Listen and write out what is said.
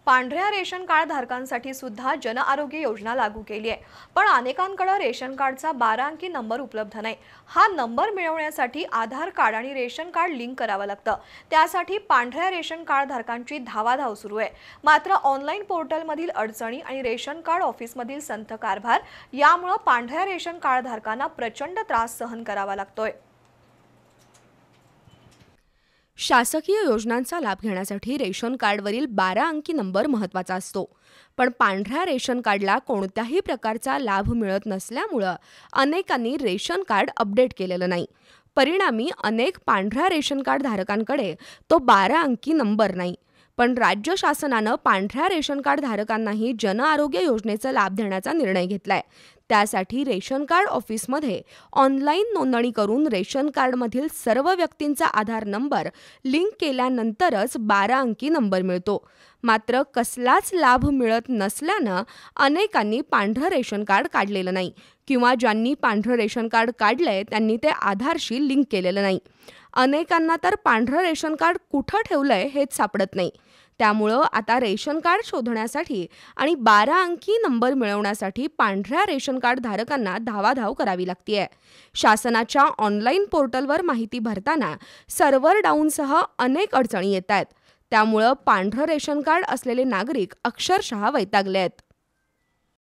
पांढऱ्या ration card धारकांसाठी सुद्धा जन आरोग्य योजना लागू केली आहे। पण अनेकांकडे रेशन कार्डचा 12 अंकी नंबर उपलब्ध नाही। हा नंबर मिळवण्यासाठी आधार कार्ड आणि रेशन कार्ड लिंक करावं लागतं। त्यासाठी पांढऱ्या रेशन कार्ड धारकांची धावाधाव सुरू आहे। मात्र ऑनलाईन पोर्टलमधील अडचणी आणि रेशन कार्ड ऑफिसमधील संथ कारभार यामुळे पांढऱ्या रेशन कार्ड धारकांना प्रचंड त्रास सहन करावा लागतोय। शासकीय योजनांचा लाभ घेण्यासाठी रेशन कार्डवरील 12 अंकी नंबर महत्त्वाचा असतो। पण पांढऱ्या रेशन कार्डला कोणत्याही प्रकारचा लाभ मिळत नसल्यामुळे अनेकांनी रेशन कार्ड अपडेट केलेलं नाही। परिणामी अनेक पांढऱ्या रेशन कार्ड धारकांकडे तो 12 अंकी नंबर नाही। पण राज्य शासनाने पांढऱ्या रेशन कार्ड धारकांनाही जन आरोग्य योजनेचा लाभ देण्याचा निर्णय घेतलाय। त्यासाठी रेशन कार्ड ऑफिसमध्ये ऑनलाईन नोंदणी करून रेशन कार्डमधील सर्व व्यक्तींचा आधार नंबर लिंक केल्यानंतरच 12 अंकी नंबर मिळतो। मात्र कसलाच लाभ मिळत नसल्यानं अनेकांनी पांढरं रेशन कार्ड काढलेलं नाही किंवा ज्यांनी पांढरं रेशन कार्ड काढलंय त्यांनी ते आधारशी लिंक केलेलं नाही। अनेकांना तर पांढरं रेशन कार्ड कुठं ठेवलंय हेच सापडत नाही। त्यामुळं आता रेशन कार्ड शोधण्यासाठी आणि 12 अंकी नंबर मिळवण्यासाठी पांढऱ्या रेशन कार्ड धारकांना धावाधाव करावी लागतेय। शासनाच्या ऑनलाईन पोर्टलवर माहिती भरताना सर्व्हर डाऊनसह अनेक अडचणी येत आहेत। त्यामुळं पांढरं रेशन कार्ड असलेले नागरिक अक्षरशः वैतागले आहेत।